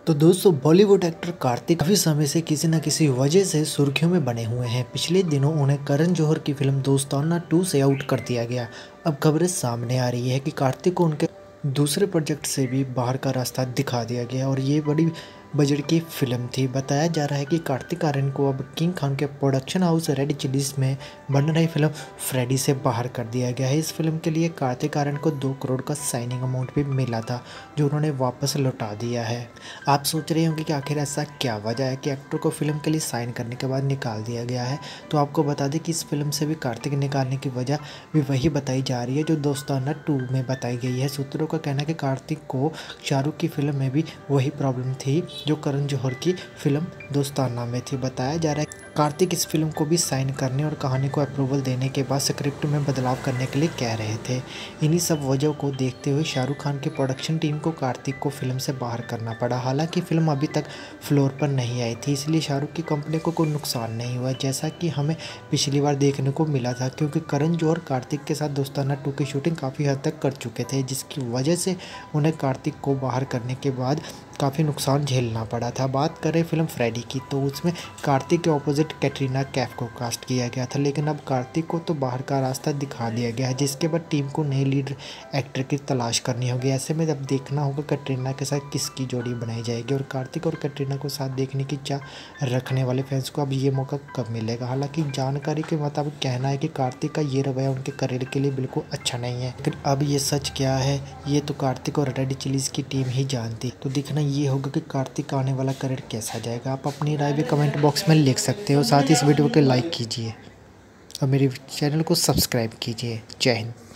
तो दोस्तों बॉलीवुड एक्टर कार्तिक काफी समय से किसी न किसी वजह से सुर्खियों में बने हुए हैं। पिछले दिनों उन्हें करण जौहर की फिल्म दोस्ताना 2 से आउट कर दिया गया। अब खबरें सामने आ रही है कि कार्तिक को उनके दूसरे प्रोजेक्ट से भी बाहर का रास्ता दिखा दिया गया और ये बड़ी बजट की फिल्म थी। बताया जा रहा है कि कार्तिक आर्यन को अब किंग खान के प्रोडक्शन हाउस रेड चिलीज में बन रही फिल्म फ्रेडी से बाहर कर दिया गया है। इस फिल्म के लिए कार्तिक आर्यन को 2 करोड़ का साइनिंग अमाउंट भी मिला था, जो उन्होंने वापस लौटा दिया है। आप सोच रहे होंगे कि आखिर ऐसा क्या वजह है कि एक्टर को फिल्म के लिए साइन करने के बाद निकाल दिया गया है। तो आपको बता दें कि इस फिल्म से भी कार्तिक निकालने की वजह भी वही बताई जा रही है जो दोस्ताना 2 में बताई गई है। सूत्रों का कहना है कि कार्तिक को शाहरुख की फिल्म में भी वही प्रॉब्लम थी जो करण जौहर की फिल्म दोस्ताना में थी। बताया जा रहा है कार्तिक इस फिल्म को भी साइन करने और कहानी को अप्रूवल देने के बाद स्क्रिप्ट में बदलाव करने के लिए कह रहे थे। इन्हीं सब वजहों को देखते हुए शाहरुख खान की प्रोडक्शन टीम को कार्तिक को फिल्म से बाहर करना पड़ा। हालांकि फिल्म अभी तक फ्लोर पर नहीं आई थी, इसलिए शाहरुख की कंपनी को कोई नुकसान नहीं हुआ, जैसा कि हमें पिछली बार देखने को मिला था, क्योंकि करण जौहर कार्तिक के साथ दोस्ताना 2 की शूटिंग काफ़ी हद तक कर चुके थे, जिसकी वजह से उन्हें कार्तिक को बाहर करने के बाद काफ़ी नुकसान झेलना पड़ा था। बात करें फिल्म फ्रेडी की, तो उसमें कार्तिक के ऑपोजिट कैटरीना कैफ को कास्ट किया गया था, लेकिन अब कार्तिक को तो बाहर का रास्ता दिखा दिया गया है, जिसके बाद टीम को नए लीड एक्टर की तलाश करनी होगी। ऐसे में अब देखना होगा कैटरीना के साथ किसकी जोड़ी बनाई जाएगी और कार्तिक और कैटरीना को साथ देखने की चाह रखने वाले फैंस को अब ये मौका कब मिलेगा। हालांकि जानकारी के मुताबिक कहना है कि कार्तिक का ये रवैया उनके करियर के लिए बिल्कुल अच्छा नहीं है, लेकिन अब ये सच क्या है ये तो कार्तिक और रेड चिलीज की टीम ही जानती। तो देखना ये होगा कि कार्तिक का आने वाला करियर कैसा जाएगा। आप अपनी राय भी कमेंट बॉक्स में लिख सकते हो। साथ ही इस वीडियो को लाइक कीजिए और मेरे चैनल को सब्सक्राइब कीजिए। जय हिंद।